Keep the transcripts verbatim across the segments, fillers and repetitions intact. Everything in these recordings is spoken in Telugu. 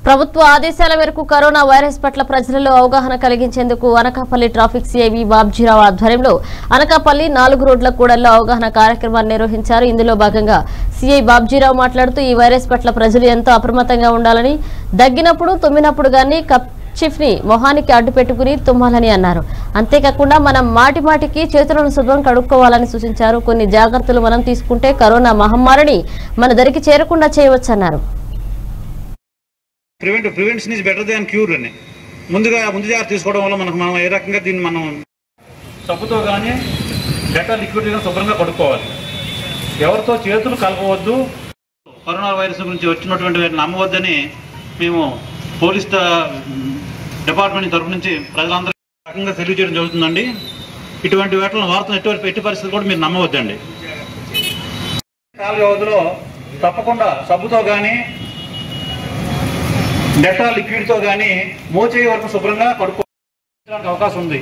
ప్రభుత్వ ఆదేశాల మేరకు కరోనా వైరస్ పట్ల ప్రజలలో అవగాహన కలిగించేందుకు అనకాపల్లి ట్రాఫిక్ సిఐవి బాబ్జీరావు ఆధ్వర్యంలో అనకాపల్లి నాలుగు రోడ్ల కూడల్లో అవగాహన కార్యక్రమాన్ని నిర్వహించారు. ఇందులో భాగంగా సిఐ బాబ్జీరావు మాట్లాడుతూ ఈ వైరస్ పట్ల ప్రజలు ఎంతో అప్రమత్తంగా ఉండాలని, దగ్గినప్పుడు తుమ్మినప్పుడు గానీ కప్ చిఫ్ ని మొహానికి అడ్డు పెట్టుకుని తుమ్మాలని అన్నారు. అంతేకాకుండా మనం మాటి మాటికి చేతులను శుభ్రం కడుక్కోవాలని సూచించారు. కొన్ని జాగ్రత్తలు మనం తీసుకుంటే కరోనా మహమ్మారిని మన దరికి చేరకుండా చేయవచ్చన్నారు. Prevent prevention is better than cure అని ముందుగా ముందు జాగ్రత్త తీసుకోవడం వల్ల మనకు మనం ఏ రకంగా దీన్ని మనం సబ్బుతో కానీ డెటాల్ లిక్విడ్ కానీ శుభ్రంగా కడుక్కోవాలి. ఎవరితో చేతులు కలపవద్దు. కరోనా వైరస్ గురించి వచ్చినటువంటి వాటిని నమ్మవద్దని మేము పోలీస్ డిపార్ట్మెంట్ తరఫు నుంచి ప్రజలందరూ రకంగా తెలియజేయడం జరుగుతుందండి. ఇటువంటి వాటిని వార్తలు ఎటువంటి ఎట్టి పరిస్థితులు కూడా మీరు నమ్మవద్దండి. కాల వ్యవధిలో తప్పకుండా సబ్బుతో కానీ డెటాల్ లిక్విడ్తో కానీ మోచేయి వరకు శుభ్రంగా కడుక్కోవడానికి అవకాశం ఉంది.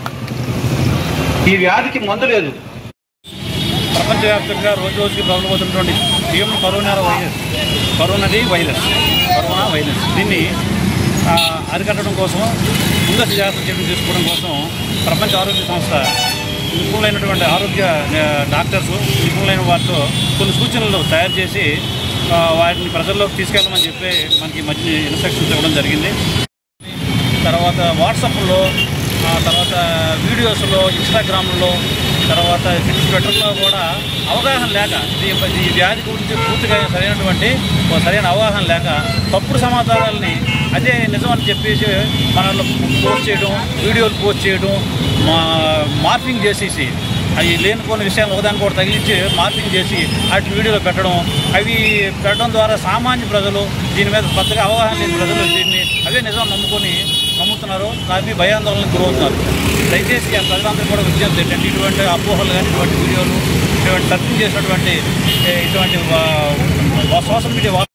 ఈ వ్యాధికి మందు లేదు. ప్రపంచవ్యాప్తంగా రోజు రోజుకి ప్రబలమవుతున్నటువంటి హ్యూమన్ కరోనా వైరస్ కరోనాది వైరస్ కరోనా వైరస్ దీన్ని అరికట్టడం కోసం ముందస్తు జాగ్రత్త చర్యలు తీసుకోవడం కోసం ప్రపంచ ఆరోగ్య సంస్థ నిపుణులైనటువంటి ఆరోగ్య డాక్టర్స్ నిపుణులైన వారితో కొన్ని సూచనలు తయారు చేసి వాటిని ప్రజల్లోకి తీసుకెళ్ళమని చెప్పి మనకి మధ్య ఇన్స్ట్రక్షన్స్ ఇవ్వడం జరిగింది. తర్వాత వాట్సాప్లో, తర్వాత వీడియోస్లో, ఇన్స్టాగ్రామ్లో, తర్వాత ట్విట్టర్లో కూడా అవగాహన లేక ఈ వ్యాధి గురించి పూర్తిగా సరైనటువంటి సరైన అవగాహన లేక తప్పుడు సమాచారాలని అదే నిజం అని చెప్పేసి మనలో పోస్ట్ చేయడం, వీడియోలు పోస్ట్ చేయడం, మార్పింగ్ చేసేసి అవి లేనిపోయిన విషయాలు ఒకదాని కూడా తగిలించి మార్పింగ్ చేసి వాటి వీడియోలో పెట్టడం, అవి పెట్టడం ద్వారా సామాన్య ప్రజలు దీని మీద కొత్తగా అవగాహన లేని ప్రజలు దీన్ని అవే నిజం నమ్ముకొని నమ్ముతున్నారు. కానీ భయాందోళనకు గురవుతున్నారు. దయచేసి ఆ ప్రజలందరూ కూడా విజ్ఞప్తి ఏంటంటే ఇటువంటి అపోహలు కానీ ఇటువంటి వీడియోలు ఇటువంటి సర్చింగ్ చేసినటువంటి ఇటువంటి సోషల్ మీడియా